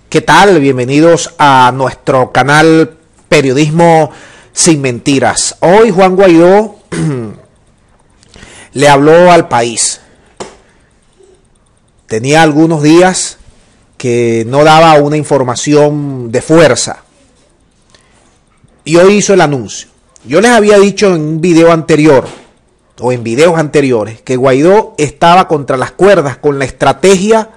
¿Qué tal? Bienvenidos a nuestro canal Periodismo Sin Mentiras. Hoy Juan Guaidó le habló al país. Tenía algunos días que no daba una información de fuerza. Y hoy hizo el anuncio. Yo les había dicho en un video anterior, o en videos anteriores, que Guaidó estaba contra las cuerdas con la estrategia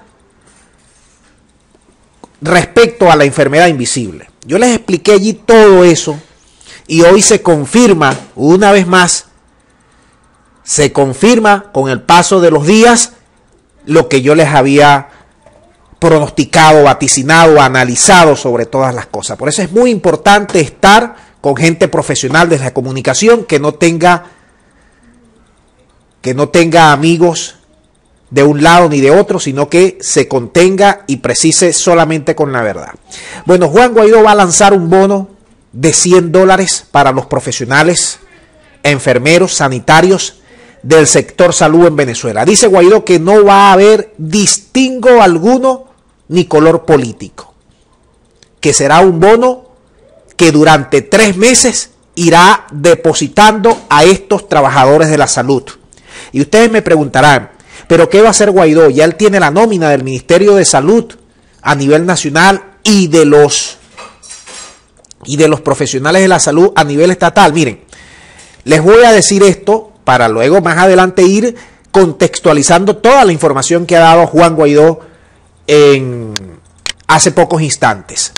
respecto a la enfermedad invisible. Yo les expliqué allí todo eso y hoy se confirma, una vez más, se confirma con el paso de los días lo que yo les había pronosticado, vaticinado, analizado sobre todas las cosas. Por eso es muy importante estar con gente profesional de la comunicación que no tenga amigos de un lado ni de otro, sino que se contenga y precise solamente con la verdad. Bueno, Juan Guaidó va a lanzar un bono de $100 para los profesionales, enfermeros, sanitarios del sector salud en Venezuela. Dice Guaidó que no va a haber distingo alguno ni color político, que será un bono que durante 3 meses irá depositando a estos trabajadores de la salud. Y ustedes me preguntarán, ¿pero qué va a hacer Guaidó? Ya él tiene la nómina del Ministerio de Salud a nivel nacional y de los profesionales de la salud a nivel estatal. Miren, les voy a decir esto para luego más adelante ir contextualizando toda la información que ha dado Juan Guaidó hace pocos instantes.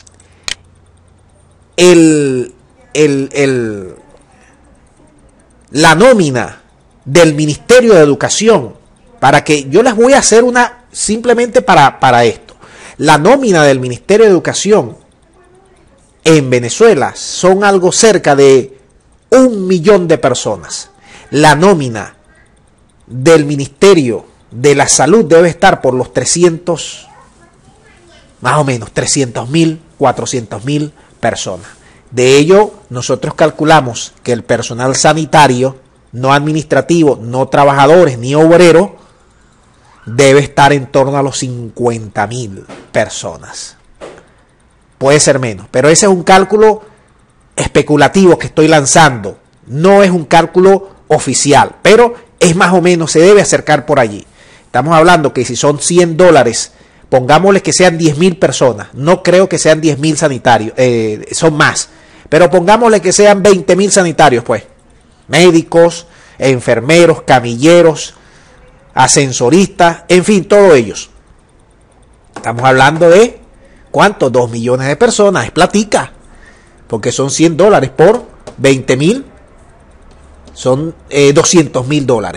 La nómina del Ministerio de Educación, para que yo les voy a hacer una simplemente para esto. La nómina del Ministerio de Educación en Venezuela son algo cerca de 1 millón de personas. La nómina del Ministerio de la Salud debe estar por los 300, más o menos 300.000, 400.000 personas. De ello, nosotros calculamos que el personal sanitario, no administrativo, no trabajadores ni obreros, debe estar en torno a los 50.000 personas. Puede ser menos, pero ese es un cálculo especulativo que estoy lanzando. No es un cálculo oficial, pero es más o menos, se debe acercar por allí. Estamos hablando que si son $100, pongámosle que sean 10.000 personas. No creo que sean 10.000 sanitarios, son más. Pero pongámosle que sean 20.000 sanitarios, pues. Médicos, enfermeros, camilleros, ascensoristas, en fin, todos ellos. Estamos hablando de, ¿cuánto? 2 millones de personas, es platica, porque son $100 por 20.000, son $200.000.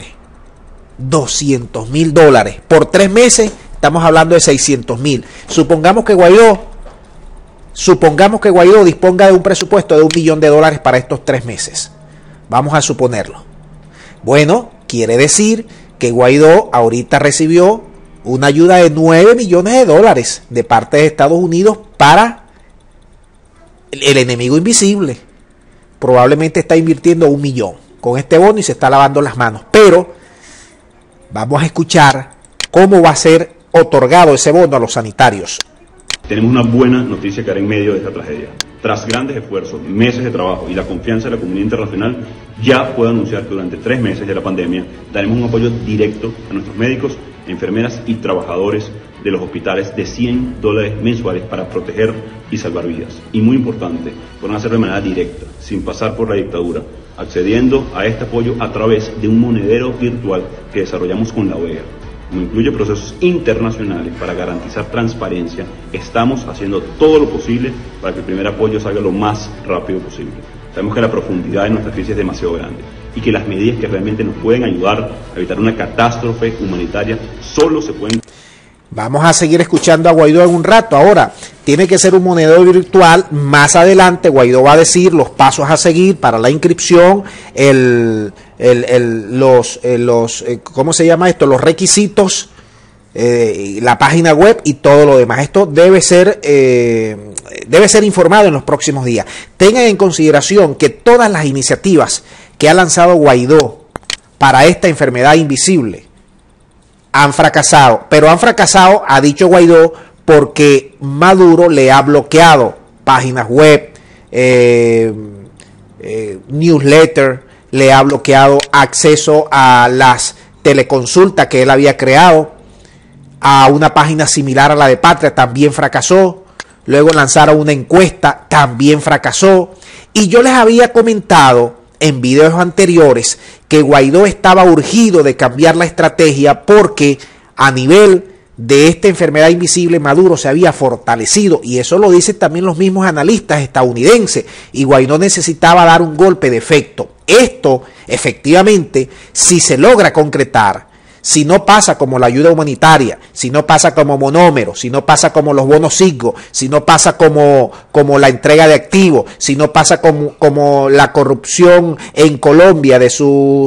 $200.000 por 3 meses, estamos hablando de 600.000. Supongamos que Guaidó disponga de un presupuesto de $1 millón para estos 3 meses. Vamos a suponerlo. Bueno, quiere decir que Guaidó ahorita recibió una ayuda de $9 millones de parte de Estados Unidos para el enemigo invisible. Probablemente está invirtiendo 1 millón con este bono y se está lavando las manos. Pero vamos a escuchar cómo va a ser otorgado ese bono a los sanitarios. Tenemos una buena noticia que hará en medio de esta tragedia. Tras grandes esfuerzos, meses de trabajo y la confianza de la comunidad internacional, ya puedo anunciar que durante 3 meses de la pandemia daremos un apoyo directo a nuestros médicos, enfermeras y trabajadores de los hospitales de $100 mensuales para proteger y salvar vidas. Y muy importante, podrán hacerlo de manera directa, sin pasar por la dictadura, accediendo a este apoyo a través de un monedero virtual que desarrollamos con la OEA. Como incluye procesos internacionales para garantizar transparencia, estamos haciendo todo lo posible para que el primer apoyo salga lo más rápido posible. Sabemos que la profundidad de nuestra crisis es demasiado grande y que las medidas que realmente nos pueden ayudar a evitar una catástrofe humanitaria solo se pueden... Vamos a seguir escuchando a Guaidó en un rato. Ahora, tiene que ser un monedero virtual. Más adelante, Guaidó va a decir los pasos a seguir para la inscripción, ¿cómo se llama esto? Los requisitos, la página web y todo lo demás. Esto debe ser informado en los próximos días. Tengan en consideración que todas las iniciativas que ha lanzado Guaidó para esta enfermedad invisible han fracasado, pero han fracasado, ha dicho Guaidó, porque Maduro le ha bloqueado páginas web, newsletter, le ha bloqueado acceso a las teleconsultas que él había creado, a una página similar a la de Patria, también fracasó. Luego lanzaron una encuesta, también fracasó. Y yo les había comentado en videos anteriores que Guaidó estaba urgido de cambiar la estrategia porque a nivel de esta enfermedad invisible Maduro se había fortalecido, y eso lo dicen también los mismos analistas estadounidenses, y Guaidó necesitaba dar un golpe de efecto. Esto efectivamente, si se logra concretar, si no pasa como la ayuda humanitaria, si no pasa como monómeros, si no pasa como los bonos SIGGO, si no pasa como la entrega de activos, si no pasa como la corrupción en Colombia de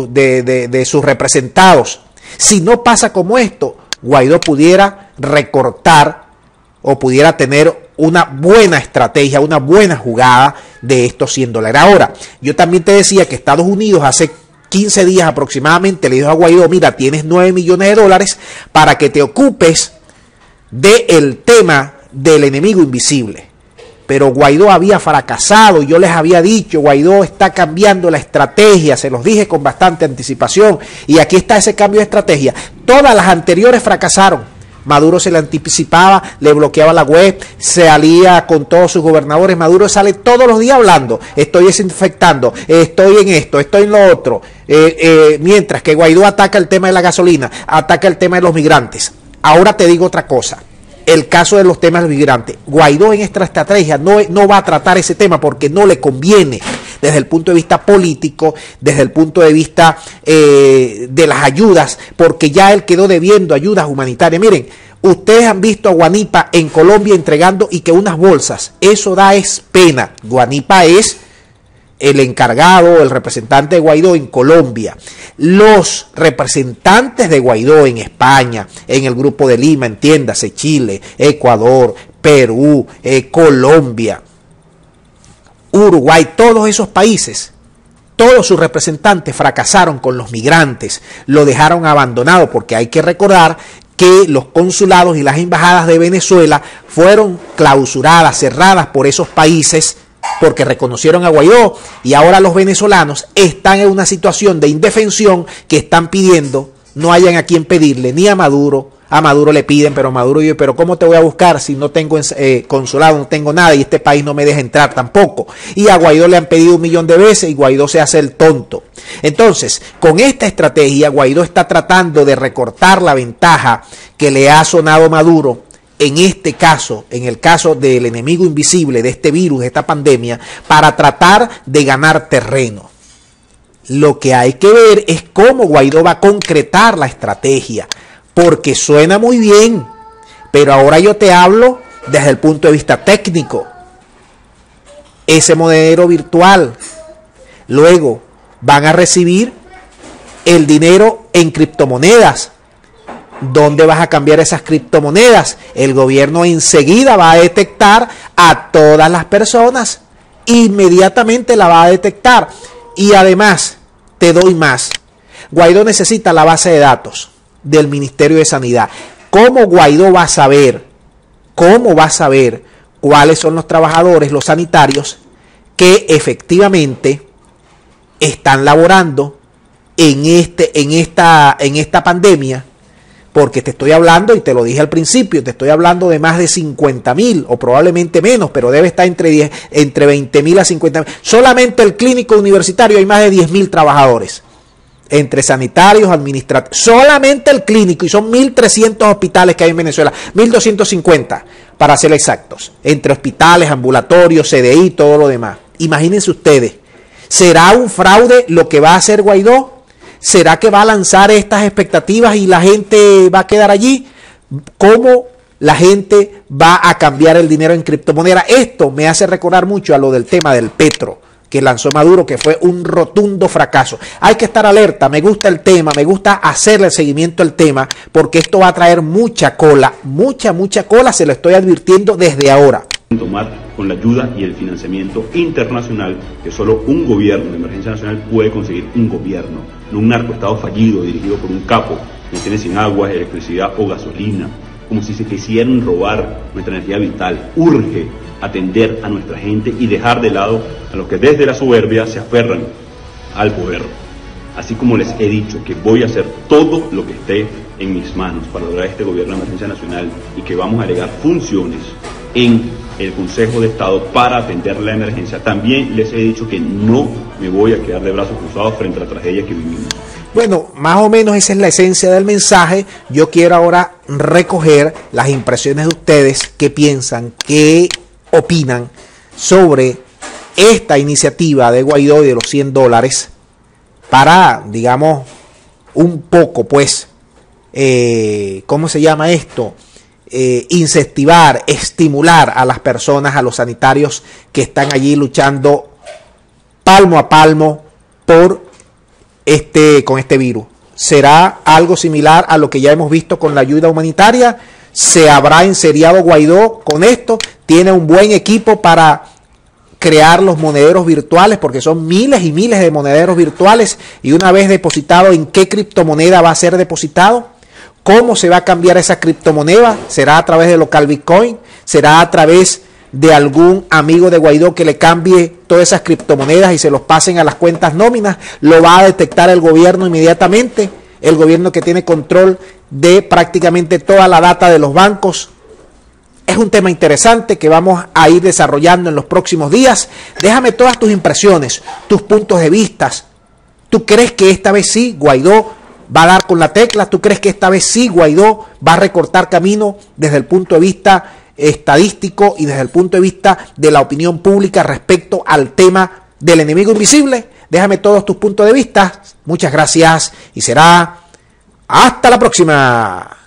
sus representados, si no pasa como esto, Guaidó pudiera recortar o pudiera tener una buena estrategia, una buena jugada de estos $100. Ahora, yo también te decía que Estados Unidos hace 15 días aproximadamente le dijo a Guaidó: mira, tienes $9 millones para que te ocupes del tema del enemigo invisible. Pero Guaidó había fracasado, yo les había dicho, Guaidó está cambiando la estrategia, se los dije con bastante anticipación, y aquí está ese cambio de estrategia. Todas las anteriores fracasaron. Maduro se le anticipaba, le bloqueaba la web, se alía con todos sus gobernadores. Maduro sale todos los días hablando: estoy desinfectando, estoy en esto, estoy en lo otro. Mientras que Guaidó ataca el tema de la gasolina, ataca el tema de los migrantes. Ahora te digo otra cosa. El caso de los temas migrantes, Guaidó en esta estrategia no va a tratar ese tema porque no le conviene desde el punto de vista político, desde el punto de vista de las ayudas, porque ya él quedó debiendo ayudas humanitarias. Miren, ustedes han visto a Guanipa en Colombia entregando y que unas bolsas, eso da es pena. Guanipa es el encargado, el representante de Guaidó en Colombia. Los representantes de Guaidó en España, en el Grupo de Lima, entiéndase, Chile, Ecuador, Perú, Colombia, Uruguay, todos esos países, todos sus representantes fracasaron con los migrantes, lo dejaron abandonado, porque hay que recordar que los consulados y las embajadas de Venezuela fueron clausuradas, cerradas por esos países, porque reconocieron a Guaidó, y ahora los venezolanos están en una situación de indefensión que están pidiendo, no hayan a quien pedirle, ni a Maduro le piden, pero Maduro dice: pero ¿cómo te voy a buscar si no tengo consulado, no tengo nada, y este país no me deja entrar tampoco? Y a Guaidó le han pedido 1 millón de veces y Guaidó se hace el tonto. Entonces, con esta estrategia, Guaidó está tratando de recortar la ventaja que le ha sonado Maduro. En este caso, en el caso del enemigo invisible, de este virus, de esta pandemia, para tratar de ganar terreno. Lo que hay que ver es cómo Guaidó va a concretar la estrategia, porque suena muy bien, pero ahora yo te hablo desde el punto de vista técnico. Ese monedero virtual, luego van a recibir el dinero en criptomonedas. ¿Dónde vas a cambiar esas criptomonedas? El gobierno enseguida va a detectar a todas las personas. Inmediatamente la va a detectar. Y además, te doy más. Guaidó necesita la base de datos del Ministerio de Sanidad. ¿Cómo Guaidó va a saber? ¿Cómo va a saber cuáles son los trabajadores, los sanitarios, que efectivamente están laborando en esta pandemia? Porque te estoy hablando, y te lo dije al principio, te estoy hablando de más de 50.000 o probablemente menos, pero debe estar entre 20.000 a 50.000. Solamente el clínico universitario hay más de 10.000 trabajadores, entre sanitarios, administrativos, solamente el clínico, y son 1.300 hospitales que hay en Venezuela, 1.250 para ser exactos, entre hospitales, ambulatorios, CDI, todo lo demás. Imagínense ustedes, ¿será un fraude lo que va a hacer Guaidó? ¿Será que va a lanzar estas expectativas y la gente va a quedar allí? ¿Cómo la gente va a cambiar el dinero en criptomoneda? Esto me hace recordar mucho a lo del tema del petro que lanzó Maduro, que fue un rotundo fracaso. Hay que estar alerta, me gusta el tema, me gusta hacerle el seguimiento al tema, porque esto va a traer mucha cola, mucha cola, se lo estoy advirtiendo desde ahora. Tomar con la ayuda y el financiamiento internacional que solo un gobierno de emergencia nacional puede conseguir, un gobierno, no un narcoestado fallido dirigido por un capo que tiene sin agua, electricidad o gasolina. como si se quisieran robar nuestra energía vital. Urge atender a nuestra gente y dejar de lado a los que desde la soberbia se aferran al poder. Así como les he dicho que voy a hacer todo lo que esté en mis manos para lograr este gobierno de emergencia nacional y que vamos a delegar funciones en el Consejo de Estado para atender la emergencia, también les he dicho que no me voy a quedar de brazos cruzados frente a la tragedia que vivimos. Bueno, más o menos esa es la esencia del mensaje. Yo quiero ahora recoger las impresiones de ustedes, qué piensan, qué opinan sobre esta iniciativa de Guaidó y de los $100 para, digamos, un poco, pues, ¿cómo se llama esto? Incentivar, estimular a las personas, a los sanitarios que están allí luchando palmo a palmo con este virus. ¿Será algo similar a lo que ya hemos visto con la ayuda humanitaria? ¿Se habrá enseriado Guaidó con esto? ¿Tiene un buen equipo para crear los monederos virtuales? Porque son miles y miles de monederos virtuales, y una vez depositado, ¿en qué criptomoneda va a ser depositado? ¿Cómo se va a cambiar esa criptomoneda? ¿Será a través de local Bitcoin? ¿Será a través de algún amigo de Guaidó que le cambie todas esas criptomonedas y se los pasen a las cuentas nóminas? ¿Lo va a detectar el gobierno inmediatamente? El gobierno que tiene control de prácticamente toda la data de los bancos. Es un tema interesante que vamos a ir desarrollando en los próximos días. Déjame todas tus impresiones, tus puntos de vista. ¿Tú crees que esta vez sí Guaidó va a dar con la tecla? ¿Tú crees que esta vez sí Guaidó va a recortar camino desde el punto de vista estadístico y desde el punto de vista de la opinión pública respecto al tema del enemigo invisible? Déjame todos tus puntos de vista. Muchas gracias y será hasta la próxima.